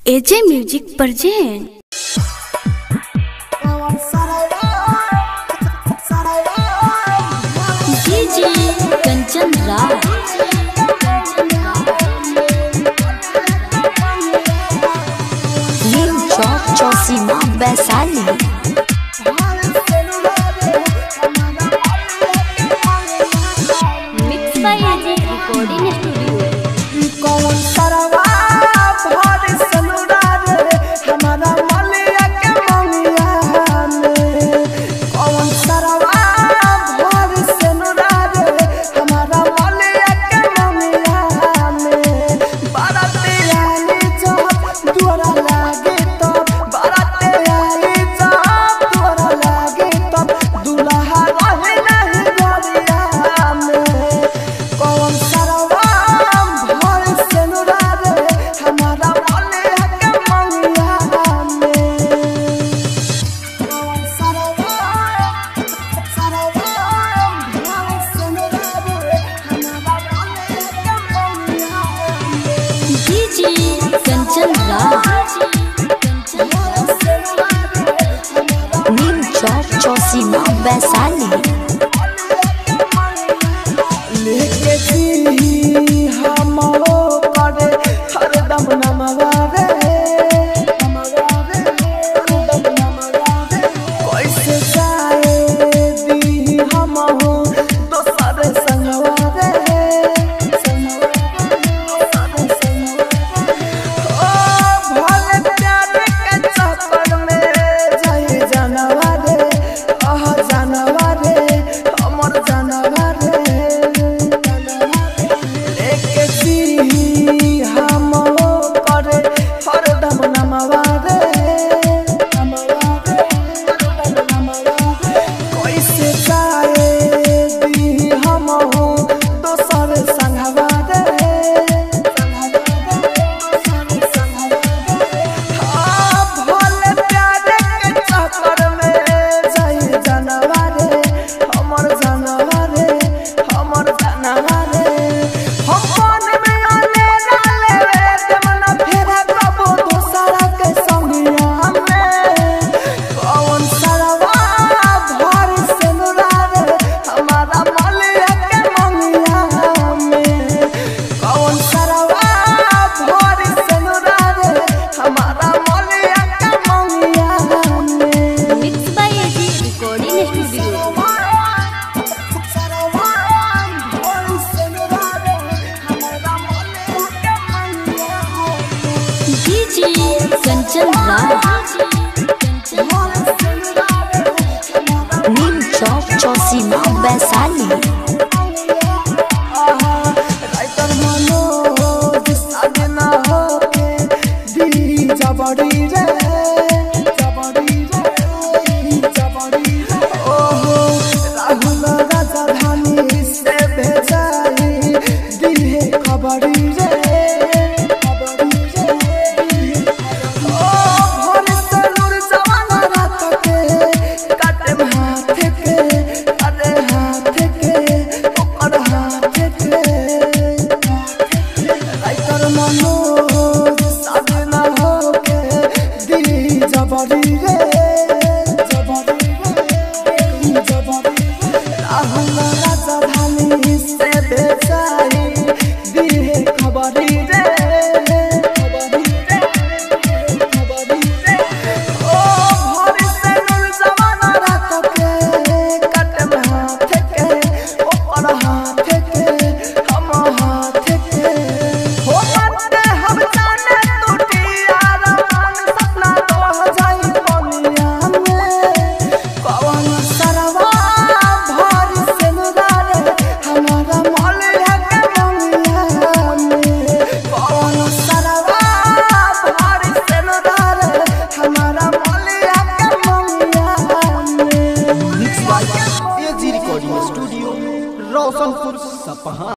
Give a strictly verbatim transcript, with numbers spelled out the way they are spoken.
एजे music present DJ Kanchan Raj Neem Chowk Chausima Vaishali. Mix by AJ recording studio. कौन सरवा भर सनुरा रे हमारा मलिया के मंगिया में। कौन सरवा भर सनुरा रे हमारा मलिया के मंगिया में। बाराती आई जब दुआरा लागे तो बाराती आई जब दुआरा लागे तो दुल्हा रहे नहीं गोरिया में। कौन सरवा कंचन राज नीम चौक चौसीमा वैशाली। लेके जी हमरो करे हरदम नमवा रे नमवा रे हरदम नमवा रे। कैसे जाए दी हमहु दोसर संगवा रे संगवा रे संगवा। ओ भले प्यार के चक्कर में जाए जानवा रे आह जानवा रे हमर जानवा रे। हरदम नमवा रे नमवा रे हरदम नमवा रे। कैसे जाए दी हमहु दोसर संगवा रे संगवा रे दोसर संगवा रे। हाँ भले प्यार के चक्कर में जाए जानवा रे हमर जानवा रे हमर जानवा रे। हम मन में अंधेरा लेवे देमना फेरा कबो दोसरा के संगिया में। कौन सरवा भर सनुरा रे हमारा मलिया के मंगिया में। कौन सरवा भर सनुरा रे हमारा मलिया के मंगिया में। Mix by AJ recording studio. DJ Kanchan Raj